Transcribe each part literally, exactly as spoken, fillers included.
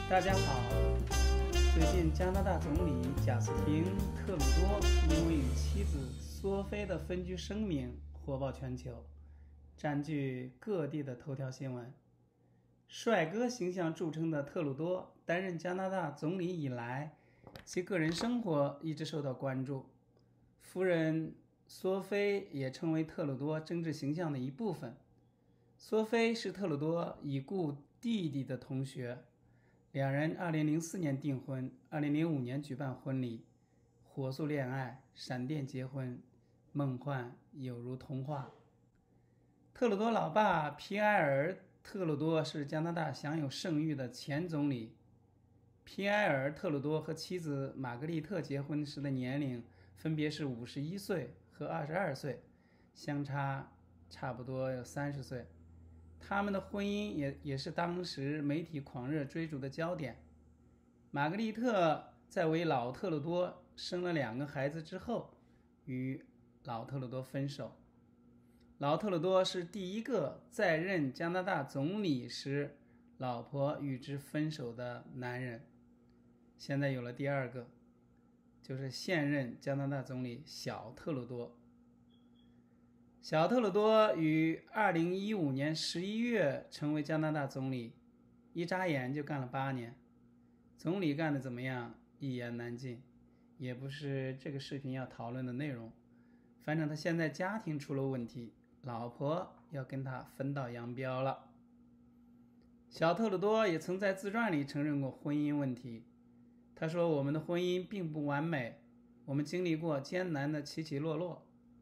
大家好，最近加拿大总理贾斯汀·特鲁多因为与妻子索菲的分居声明火爆全球，占据各地的头条新闻。帅哥形象著称的特鲁多担任加拿大总理以来，其个人生活一直受到关注。夫人索菲也成为特鲁多政治形象的一部分。索菲是特鲁多已故弟弟的同学，两人二零零四年订婚，二零零五年举办婚礼，火速恋爱，闪电结婚，梦幻有如童话。特鲁多老爸皮埃尔·特鲁多是加拿大享有盛誉的前总理。皮埃尔·特鲁多和妻子玛格丽特结婚时的年龄分别是五十一岁和二十二岁，相差差不多有三十岁。他们的婚姻也也是当时媒体狂热追逐的焦点。玛格丽特在为老特鲁多生了两个孩子之后，与老特鲁多分手。老特鲁多是第一个在任加拿大总理时老婆与之分手的男人。现在有了第二个，就是现任加拿大总理小特鲁多。小特鲁多于二零一五年十一月成为加拿大总理，一眨眼就干了八年。总理干得怎么样，一言难尽，也不是这个视频要讨论的内容。反正他现在家庭出了问题，老婆要跟他分道扬镳了。小特鲁多也曾在自传里承认过婚姻问题。他说，我们的婚姻并不完美，我们经历过艰难的起起落落。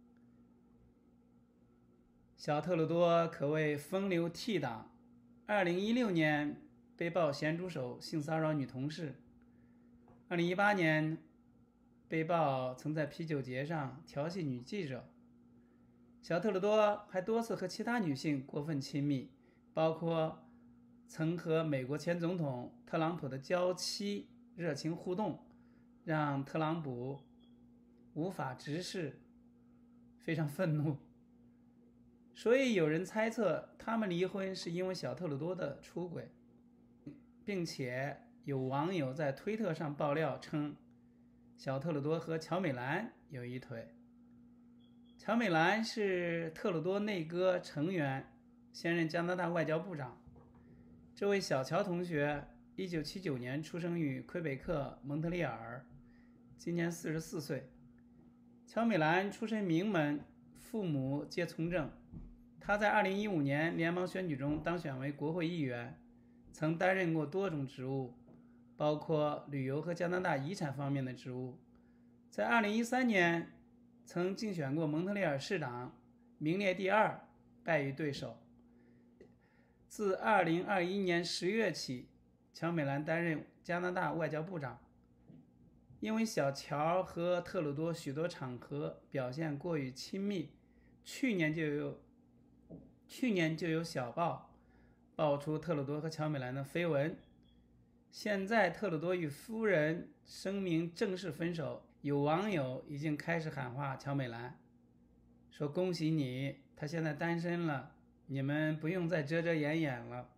小特鲁多可谓风流倜傥，二零一六年被曝咸猪手性骚扰女同事，二零一八年被曝曾在啤酒节上调戏女记者。小特鲁多还多次和其他女性过分亲密，包括曾和美国前总统特朗普的娇妻热情互动，让特朗普无法直视，非常愤怒。所以有人猜测他们离婚是因为小特鲁多的出轨，并且有网友在推特上爆料称小特鲁多和乔美兰有一腿。乔美兰是特鲁多内阁成员，现任加拿大外交部长。这位小乔同学一九七九年出生于魁北克蒙特利尔，今年四十四岁。乔美兰出身名门，父母皆从政。他在二零一五年联邦选举中当选为国会议员，曾担任过多种职务，包括旅游和加拿大遗产方面的职务。在二零一三年曾竞选过蒙特利尔市长，名列第二，败于对手。自二零二一年十月起，乔美兰担任加拿大外交部长。因为小乔和特鲁多许多场合表现过于亲密，去年就有去年就有小报爆出特鲁多和乔美兰的绯闻。现在特鲁多与夫人声明正式分手，有网友已经开始喊话乔美兰，说恭喜你，她现在单身了，你们不用再遮遮掩掩了。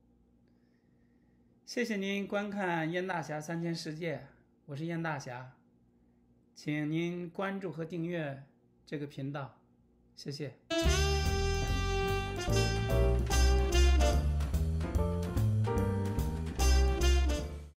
谢谢您观看燕大侠三千世界，我是燕大侠，请您关注和订阅这个频道，谢谢。